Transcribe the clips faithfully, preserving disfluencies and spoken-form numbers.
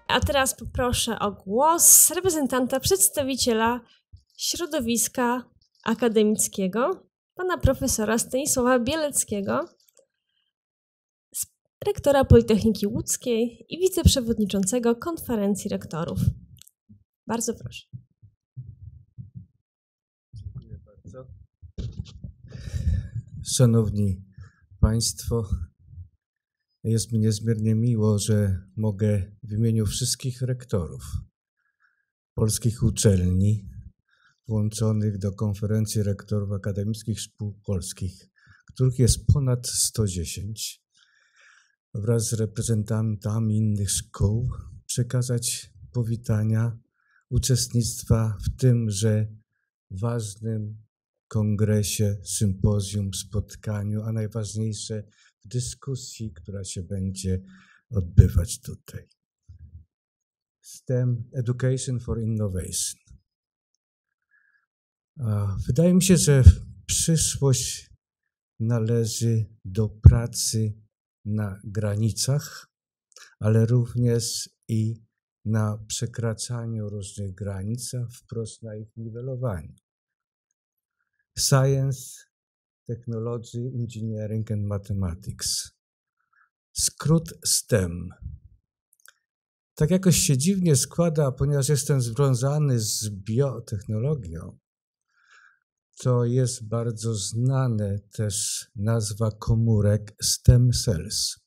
A teraz poproszę o głos reprezentanta, przedstawiciela środowiska akademickiego, pana profesora Stanisława Bieleckiego, rektora Politechniki Łódzkiej i wiceprzewodniczącego Konferencji Rektorów. Bardzo proszę. Dziękuję bardzo. Szanowni Państwo, jest mi niezmiernie miło, że mogę w imieniu wszystkich rektorów polskich uczelni włączonych do Konferencji Rektorów Akademickich Szkół Polskich, których jest ponad sto dziesięć, wraz z reprezentantami innych szkół przekazać powitania uczestnictwa w tymże ważnym kongresie, sympozjum, spotkaniu, a najważniejsze w dyskusji, która się będzie odbywać tutaj. STEM, Education for Innovation. Wydaje mi się, że przyszłość należy do pracy na granicach, ale również i na przekraczaniu różnych granic, a wprost na ich niwelowaniu. Science, Technology, Engineering and Mathematics. Skrót STEM. Tak jakoś się dziwnie składa, ponieważ jestem związany z biotechnologią, to jest bardzo znane też nazwa komórek stem cells.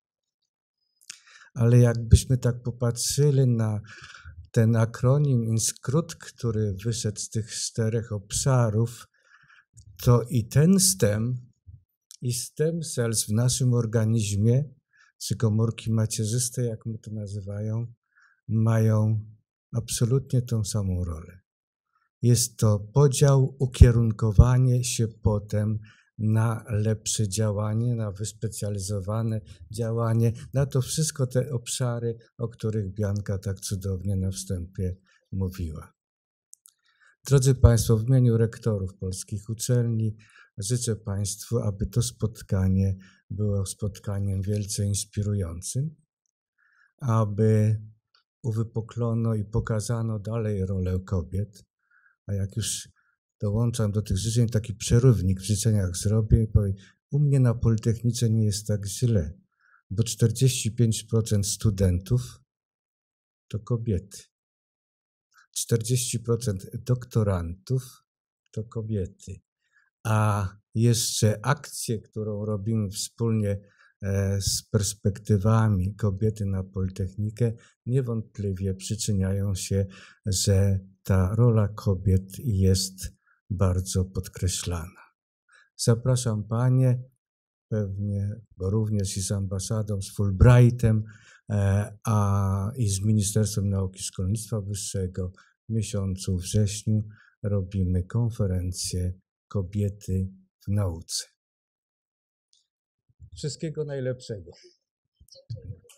Ale jakbyśmy tak popatrzyli na ten akronim i skrót, który wyszedł z tych czterech obszarów, to i ten stem, i stem cells w naszym organizmie, czy komórki macierzyste, jak my to nazywają, mają absolutnie tą samą rolę. Jest to podział, ukierunkowanie się potem na lepsze działanie, na wyspecjalizowane działanie, na to wszystko te obszary, o których Bianka tak cudownie na wstępie mówiła. Drodzy Państwo, w imieniu rektorów polskich uczelni życzę Państwu, aby to spotkanie było spotkaniem wielce inspirującym, aby uwypuklono i pokazano dalej rolę kobiet, a jak już dołączam do tych życzeń, taki przerywnik w życzeniach zrobię i powiem, u mnie na Politechnice nie jest tak źle, bo czterdzieści pięć procent studentów to kobiety. czterdzieści procent doktorantów to kobiety, a jeszcze akcję, którą robimy wspólnie z perspektywami kobiety na Politechnikę, niewątpliwie przyczyniają się, że ta rola kobiet jest bardzo podkreślana. Zapraszam Panie, pewnie, bo również i z ambasadą, z Fulbrightem, a i z Ministerstwem Nauki i Szkolnictwa Wyższego w miesiącu wrześniu robimy konferencję Kobiety w nauce. Wszystkiego najlepszego.